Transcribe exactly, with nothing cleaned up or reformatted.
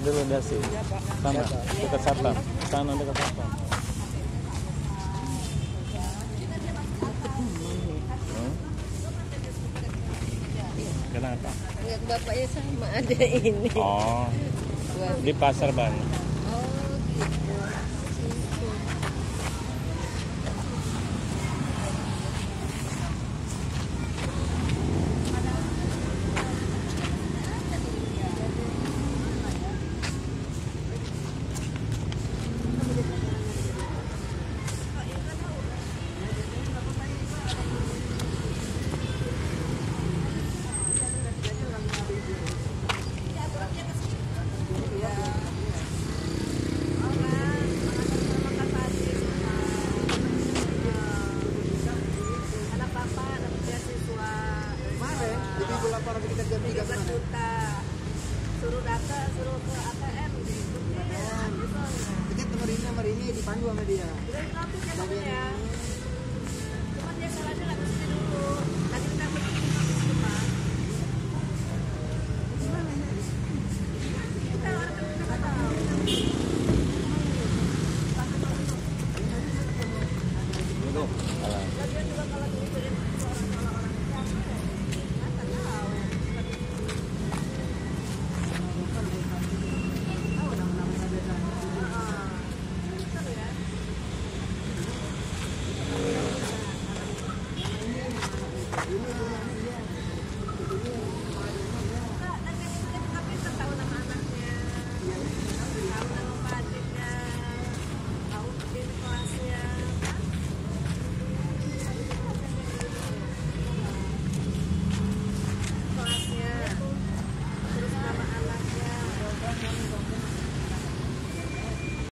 dulu dasi. Sana, dekat satpam. Sana dekat satpam. Hmm? Kenapa? Lihat bapaknya sama ada ini. Oh, di pasar banyak. Oh gitu. Suruh data, suruh ke A T M gitu. Kita kemarinnya hari ini dipandu sama dia. Udah gratis ya namanya.